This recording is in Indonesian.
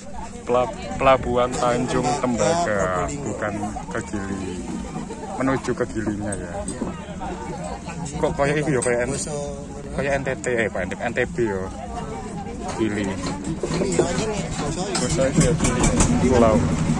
Pelabuhan Tanjung Tembaga, bukan ke Gili. Menuju ke Gilinya ya. Kok kayak itu ya, kayak NTT NTB ya. Gili. Gili ya, Gili. Gili ya, Gili. Pulau.